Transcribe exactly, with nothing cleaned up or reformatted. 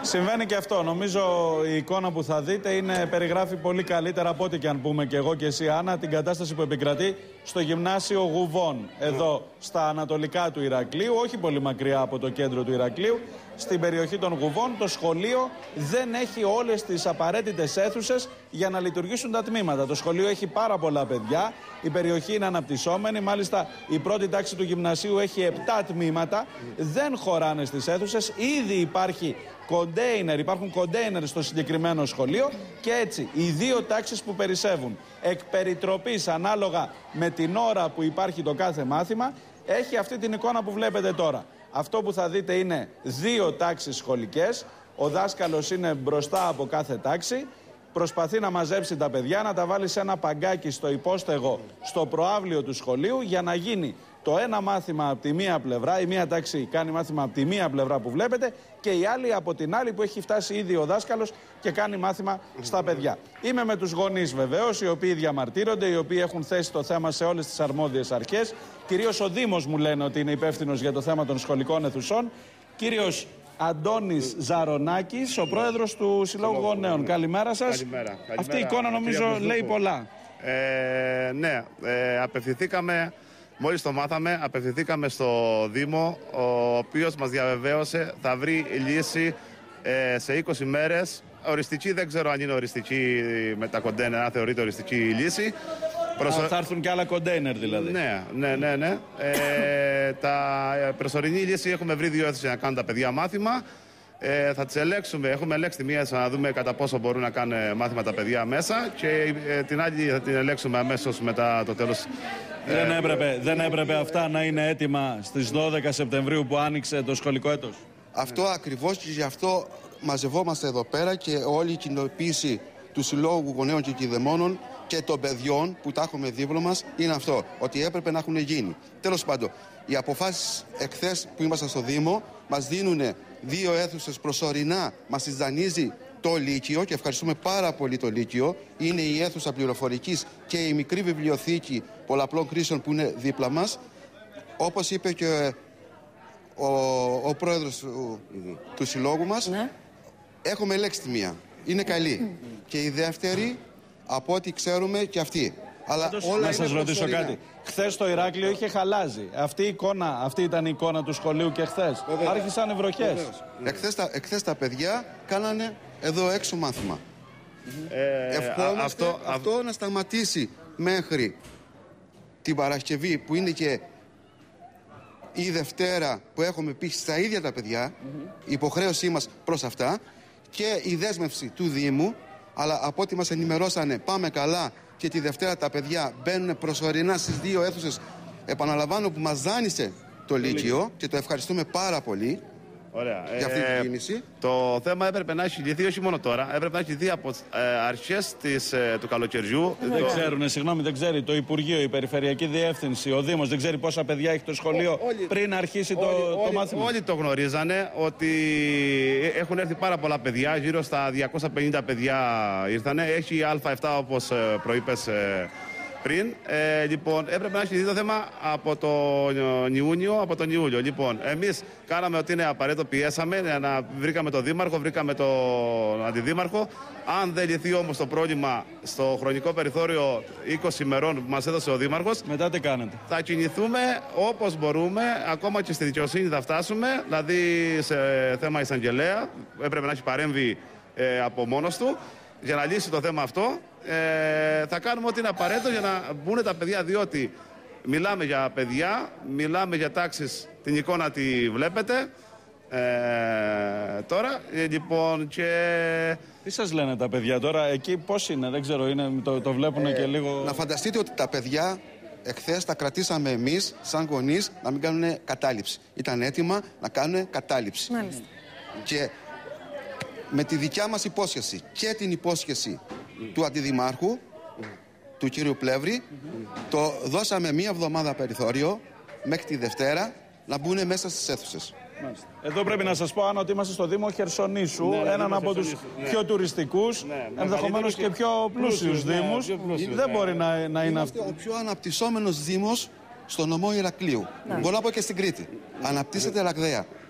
Συμβαίνει και αυτό. Νομίζω η εικόνα που θα δείτε είναι, περιγράφει πολύ καλύτερα από ό,τι και αν πούμε και εγώ και εσύ, Άννα, την κατάσταση που επικρατεί στο γυμνάσιο Γουβών, εδώ στα ανατολικά του Ηρακλείου, όχι πολύ μακριά από το κέντρο του Ηρακλείου, στην περιοχή των Γουβών. Το σχολείο δεν έχει όλες τις απαραίτητες αίθουσες για να λειτουργήσουν τα τμήματα. Το σχολείο έχει πάρα πολλά παιδιά, η περιοχή είναι αναπτυσσόμενη, μάλιστα η πρώτη τάξη του γυμνασίου έχει επτά τμήματα, δεν χωράνε στις αίθουσες, ήδη υπάρχει κοντέινερ, υπάρχουν κοντέινερ στο συγκεκριμένο σχολείο και έτσι οι δύο τάξεις που περισσεύουν εκ περιτροπής ανάλογα με την ώρα που υπάρχει το κάθε μάθημα έχει αυτή την εικόνα που βλέπετε τώρα. Αυτό που θα δείτε είναι δύο τάξεις σχολικές, ο δάσκαλος είναι μπροστά από κάθε τάξη, προσπαθεί να μαζέψει τα παιδιά, να τα βάλει σε ένα παγκάκι στο υπόστεγο, στο προαύλιο του σχολείου για να γίνει το ένα μάθημα από τη μία πλευρά, η μία τάξη κάνει μάθημα από τη μία πλευρά που βλέπετε και η άλλη από την άλλη που έχει φτάσει ήδη ο δάσκαλος και κάνει μάθημα στα παιδιά. Είμαι με τους γονείς βεβαίως, οι οποίοι διαμαρτύρονται, οι οποίοι έχουν θέσει το θέμα σε όλες τις αρμόδιες αρχές. Κυρίως ο Δήμος μου λένε ότι είναι υπεύθυνος για το θέμα των σχολικών αιθουσών. Κύριος Αντώνης Ζαρονάκης, ο πρόεδρος του Συλλόγου Γονέων. Καλημέρα σας. Καλημέρα. Καλημέρα. Αυτή η εικόνα νομίζω λέει πολλά. Ε, ναι, ε, απευθυνθήκαμε, μόλις το μάθαμε, απευθυνθήκαμε στο Δήμο, ο οποίος μας διαβεβαίωσε θα βρει λύση ε, σε είκοσι μέρες. Οριστική, δεν ξέρω αν είναι οριστική με τα κοντέινερ, αν θεωρείται οριστική η λύση. Προσω... Α, θα έρθουν και άλλα κοντέινερ δηλαδή. Ναι, ναι, ναι. ναι. ε, τα προσωρινή λύση έχουμε βρει δύο αίθουσες να κάνουν τα παιδιά μάθημα. Ε, θα τις ελέγξουμε, έχουμε ελέγξει τη μία να δούμε κατά πόσο μπορούν να κάνουν μάθημα τα παιδιά μέσα και ε, την άλλη θα την ελέγξουμε αμέσως μετά το τέλος. Δεν έπρεπε, δεν έπρεπε αυτά να είναι έτοιμα στις δώδεκα Σεπτεμβρίου που άνοιξε το σχολικό έτος. Αυτό ακριβώς και γι' αυτό μαζευόμαστε εδώ πέρα και όλη η κοινοποίηση του Συλλόγου Γονέων και Κηδεμόνων και των παιδιών που τα έχουμε δίπλα μας είναι αυτό, ότι έπρεπε να έχουν γίνει. Τέλος πάντων, οι αποφάσεις εχθές που ήμασταν στο Δήμο μας δίνουν δύο αίθουσες προσωρινά, μας τις δανείζει το Λύκειο και ευχαριστούμε πάρα πολύ το Λύκειο. Είναι η αίθουσα πληροφορικής και η μικρή βιβλιοθήκη πολλαπλών κρίσεων που είναι δίπλα μας. Όπως είπε και ο, ο πρόεδρος του, του συλλόγου μας, ναι. Έχουμε ελέγξει τη μία. Είναι καλή. Mm. Και η δεύτερη, από ό,τι ξέρουμε, και αυτή. Αλλά όλα να σας ρωτήσω προσωρινά. Κάτι. Χθες το Ηράκλειο είχε χαλάζει. Αυτή, η εικόνα, αυτή ήταν η εικόνα του σχολείου και χθες. Βεβαίως. Άρχισαν οι βροχές. Εχθές τα, εχθές τα παιδιά κάνανε εδώ έξω μάθημα. Ε, Ευχόμαστε αυτό, αυτό α... να σταματήσει μέχρι την Παρασκευή που είναι και η Δευτέρα που έχουμε πει στα ίδια τα παιδιά, mm-hmm. η υποχρέωσή μας προς αυτά και η δέσμευση του Δήμου, αλλά από ό,τι μας ενημερώσανε πάμε καλά και τη Δευτέρα τα παιδιά μπαίνουν προσωρινά στις δύο αίθουσες, επαναλαμβάνω, που μας δάνεισε το Λύκειο και το ευχαριστούμε πάρα πολύ. Ωραία. Για αυτή ε, την κίνηση. Το θέμα έπρεπε να έχει λυθεί όχι μόνο τώρα, έπρεπε να έχει λυθεί από ε, αρχές της, ε, του καλοκαιριού. Δεν το... ξέρουν, συγγνώμη, δεν ξέρει το Υπουργείο, η Περιφερειακή Διεύθυνση, ο Δήμος, δεν ξέρει πόσα παιδιά έχει το σχολείο Ό, όλοι, πριν αρχίσει όλοι, το, όλοι, το μάθημα. Όλοι το γνωρίζανε ότι έχουν έρθει πάρα πολλά παιδιά, γύρω στα διακόσια πενήντα παιδιά ήρθανε. Έχει Α7 όπως προείπες πριν. Ε, λοιπόν, έπρεπε να έχει δει το θέμα από τον Ιούνιο, από τον Ιούλιο. Λοιπόν, εμείς κάναμε ότι είναι απαραίτητο, πιέσαμε, να βρήκαμε τον Δήμαρχο, βρήκαμε τον Αντιδήμαρχο. Αν δεν λυθεί όμως το πρόβλημα στο χρονικό περιθώριο είκοσι ημερών που μας έδωσε ο Δήμαρχος, μετά τι κάνετε? Θα κινηθούμε όπως μπορούμε, ακόμα και στη δικαιοσύνη θα φτάσουμε, δηλαδή σε θέμα εισαγγελέα, έπρεπε να έχει παρέμβει ε, από μόνος του. Για να λύσει το θέμα αυτό, ε, θα κάνουμε ό,τι είναι απαραίτητο για να μπουν τα παιδιά, διότι μιλάμε για παιδιά, μιλάμε για τάξεις, την εικόνα τη βλέπετε. Ε, τώρα, ε, λοιπόν, και... Τι σας λένε τα παιδιά τώρα, εκεί πώς είναι, δεν ξέρω, είναι, το, το βλέπουν ε, και λίγο... Να φανταστείτε ότι τα παιδιά εχθές τα κρατήσαμε εμείς, σαν γονείς, να μην κάνουν κατάληψη. Ήταν έτοιμα να κάνουν κατάληψη. Μάλιστα. Και με τη δικιά μας υπόσχεση και την υπόσχεση mm. του Αντιδημάρχου, mm. του κύριου Πλεύρη, mm. το δώσαμε μία εβδομάδα περιθώριο μέχρι τη Δευτέρα να μπουν μέσα στις αίθουσες. Μάλιστα. Εδώ πρέπει να σας πω, Άννα, ότι είμαστε στο Δήμο Χερσονήσου, ναι, έναν από τους ναι. πιο τουριστικούς, ναι, ενδεχομένως και, και πιο πλούσιους ναι, δήμους. Πιο πλούσιους, δεν ναι. μπορεί να, να είναι αυτό. Ο πιο αναπτυσσόμενος δήμος στο νομό Ηρακλείου. Ναι. Μπορώ να πω και στην Κρήτη. Αναπτύσσεται ραγδαία.